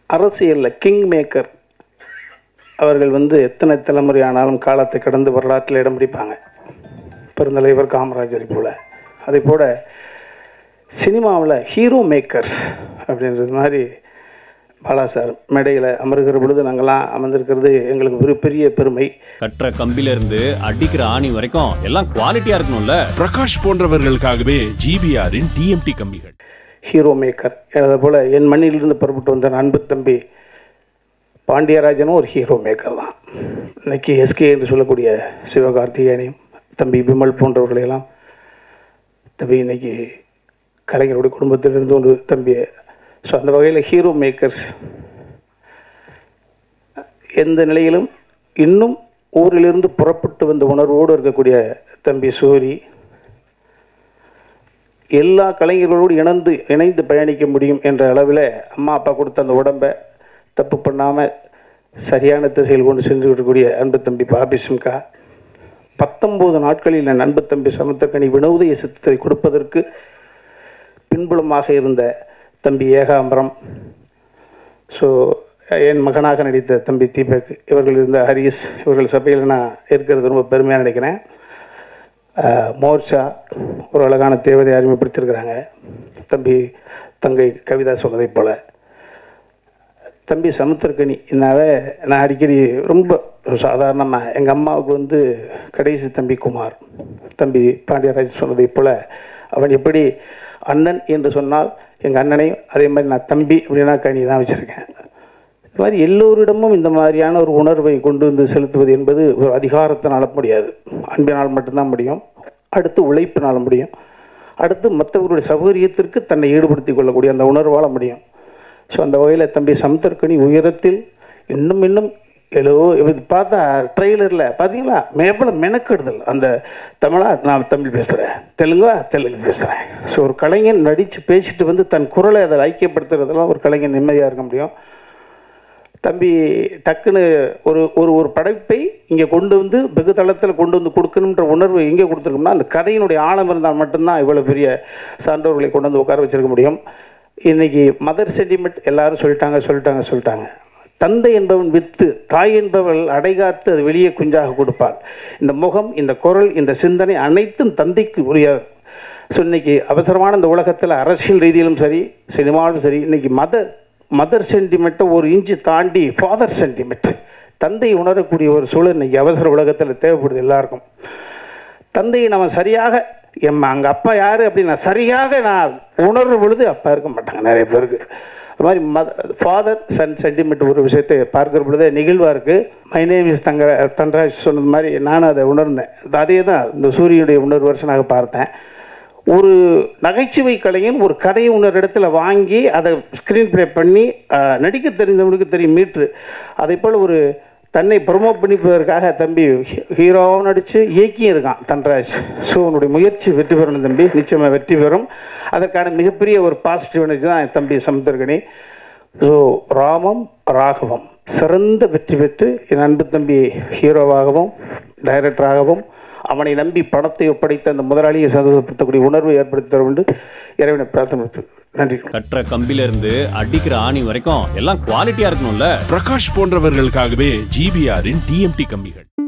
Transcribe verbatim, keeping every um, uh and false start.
அரசியலில் king maker அவர்கள் வந்து எத்தனை தலைமுறை ஆனாலும் காலத்தை கடந்து வரலாற்றில் இடம் பிடிப்பாங்க. பெருந்தலைவர் காமராஜரை போல். அதே போல் சினிமாவில் ஹீரோ மேக்கர்ஸ் அப்படின்றது மாதிரி பாலா சார் மேடையில் அமர்கிற பொழுது நாங்கள்லாம் அமர்ந்திருக்கிறது எங்களுக்கு ஒரு பெரிய பெருமை. கட்டுற கம்பிலிருந்து அடிக்கிற ஆணி வரைக்கும் எல்லாம் குவாலிட்டியாக இருக்கணும்ல. பிரகாஷ் போன்றவர்களுக்காகவே ஜிபிஆரின் டிஎம்டி கம்பிகள். Hero maker. அதே போல் என் மண்ணிலிருந்து புறப்பட்டு வந்த அன்பு தம்பி பாண்டியராஜனும் ஒரு ஹீரோ மேக்கர் தான். இன்னைக்கு எஸ்கே என்று சொல்லக்கூடிய சிவகார்த்திகேயனையும் தம்பி விமல் போன்றவர்களையெல்லாம் தம்பி இன்னைக்கு கலைஞருடைய குடும்பத்திலிருந்து ஒரு தம்பி. ஸோ அந்த வகையில் ஹீரோ மேக்கர்ஸ் எந்த நிலையிலும் இன்னும் ஊரிலிருந்து புறப்பட்டு வந்த உணர்வோடு இருக்கக்கூடிய தம்பி சூரி, எல்லா கலைஞர்களோடு இணைந்து இணைந்து பயணிக்க முடியும் என்ற அளவில் அம்மா அப்பா கொடுத்த அந்த உடம்பை தப்பு பண்ணாமல் சரியான திசையில் கொண்டு சென்று விடக்கூடிய அன்பு தம்பி பாபி சிம்கா, பத்தொம்போது நாட்களில் என் அன்பு தம்பி சமுத்திரக்கனி வினோதய சித்தத்தை கொடுப்பதற்கு பின்புலமாக இருந்த தம்பி ஏகாம்பரம், ஸோ என் மகனாக நடித்த தம்பி தீபக், இவர்கள் இருந்த ஹரிஸ், இவர்கள் சபையில் நான் இருக்கிறது ரொம்ப பெருமையாக நினைக்கிறேன். மோர்ச்சா ஒரு அழகான தேவதை அறிமுகப்படுத்தியிருக்கிறாங்க. தம்பி தங்கை கவிதா சொன்னதை போல் தம்பி சமுத்திரக்கனி என்னாவே நான் அடிக்கடி ரொம்ப சாதாரணமாக எங்கள் அம்மாவுக்கு வந்து கடைசி தம்பி குமார், தம்பி பாண்டியராஜ் சொன்னதை போல் அவன் எப்படி அண்ணன் என்று சொன்னால் எங்கள் அண்ணனையும் அதே மாதிரி நான் தம்பி அப்படின்னா கனி தான் வச்சுருக்கேன். இது மாதிரி எல்லோரிடமும் இந்த மாதிரியான ஒரு உணர்வை கொண்டு வந்து செலுத்துவது என்பது ஒரு அதிகாரத்தினால் முடியாது, அன்பினால் மட்டும்தான் முடியும். அடுத்து உழைப்பினால் முடியும். அடுத்து மற்றவர்களுடைய சௌகரியத்திற்கு தன்னை ஈடுபடுத்தி கொள்ளக்கூடிய அந்த உணர்வால் முடியும். ஸோ அந்த வகையில் தம்பி சமுத்திரக்கனி உயரத்தில் இன்னும் இன்னும் எல்லோ இது பார்த்தா ட்ரெய்லரில் பார்த்தீங்களா எவ்வளோ மெனக்கெடுதல். அந்த தமிழா நான் தமிழ் பேசுகிறேன், தெலுங்கா தெலுங்கு பேசுகிறேன். ஸோ ஒரு கலைஞன் நடித்து பேசிட்டு வந்து தன் குரலை அதை ஐக்கியப்படுத்துறதெல்லாம் ஒரு கலைஞன் நிம்மதியாக இருக்க முடியும். தம்பி டக்குன்னு ஒரு ஒரு ஒரு படைப்பை இங்கே கொண்டு வந்து வெகு தளத்தில் கொண்டு வந்து கொடுக்கணுன்ற உணர்வு எங்கே கொடுத்துருக்கோம்னா அந்த கதையினுடைய ஆழம் இருந்தால் மட்டும்தான் இவ்வளோ பெரிய சான்றோர்களை கொண்டு வந்து உட்கார வச்சிருக்க முடியும். இன்றைக்கி மதர் சென்டிமெண்ட் எல்லாரும் சொல்லிட்டாங்க சொல்லிட்டாங்க சொல்லிட்டாங்க தந்தை என்பவன் வித்து, தாய் என்பவள் அடைகாத்து அது வெளியே குஞ்சாக கொடுப்பாள். இந்த முகம், இந்த குரல், இந்த சிந்தனை அனைத்தும் தந்தைக்கு உரிய. ஸோ இன்றைக்கி அவசரமான இந்த உலகத்தில் அரசியல் ரீதியிலும் சரி சினிமாவிலும் சரி இன்றைக்கி மதர் மதர் சென்டிமெண்ட்டை ஒரு இன்ச்சு தாண்டி ஃபாதர் சென்டிமெண்ட், தந்தை உணரக்கூடிய ஒரு சூழல் இன்றைக்கி அவசர உலகத்தில் தேவைப்படுது எல்லாருக்கும். தந்தையை நம்ம சரியாக எம் அங்கே அப்பா யார் அப்படின்னா சரியாக நான் உணர்வு பொழுது அப்பா இருக்க மாட்டாங்க நிறைய பேருக்கு. அது மாதிரி மத ஃபாதர் சன் சென்டிமெண்ட் ஒரு விஷயத்தை பார்க்குற பொழுதே நிகழ்வாக இருக்குது. மை நேம் இஸ் தங்க தன்ராஜ் சொன்னது மாதிரி நானும் அதை உணர்ந்தேன். அதே தான் இந்த சூரியனுடைய உணர்வு வருஷனாக பார்த்தேன். ஒரு நகைச்சுவை கலைஞன் ஒரு கதையை இன்னொரு இடத்துல வாங்கி அதை ஸ்க்ரீன் ப்ளே பண்ணி நடிக்க தெரிந்தவனுக்கு தெரியும் மீட்ரு. அதே போல் ஒரு தன்னை ப்ரொமோட் பண்ணிப்பதற்காக தம்பி ஹீரோவும் நடித்து இயக்கியும் இருக்கான் தன்ராஜ். ஸோ உன்னுடைய முயற்சி வெற்றி பெறணும் தம்பி, நிச்சயமாக வெற்றி பெறும். அதற்கான மிகப்பெரிய ஒரு பாசிட்டிவ் எனர்ஜி தான் என் தம்பி சமுத்திரக்கனி. ஸோ ராமம் ராகவம் சிறந்த வெற்றி பெற்று என் அன்பு தம்பி ஹீரோவாகவும் டைரக்டராகவும் அவனை நம்பி பணத்தை ஒப்படைத்த அந்த முதலாளியை சந்தோஷப்படுத்தக்கூடிய உணர்வை ஏற்படுத்தி தர வேண்டும் இறைவனை பிரார்த்தனை. நன்றி. கட்டுற கம்பிலிருந்து அடிக்கிற ஆணி வரைக்கும் எல்லாம் குவாலிட்டியாக இருக்கணும்ல. பிரகாஷ் போன்றவர்களுக்காகவே ஜிபிஆரின் டிஎம்டி கம்பிகள்.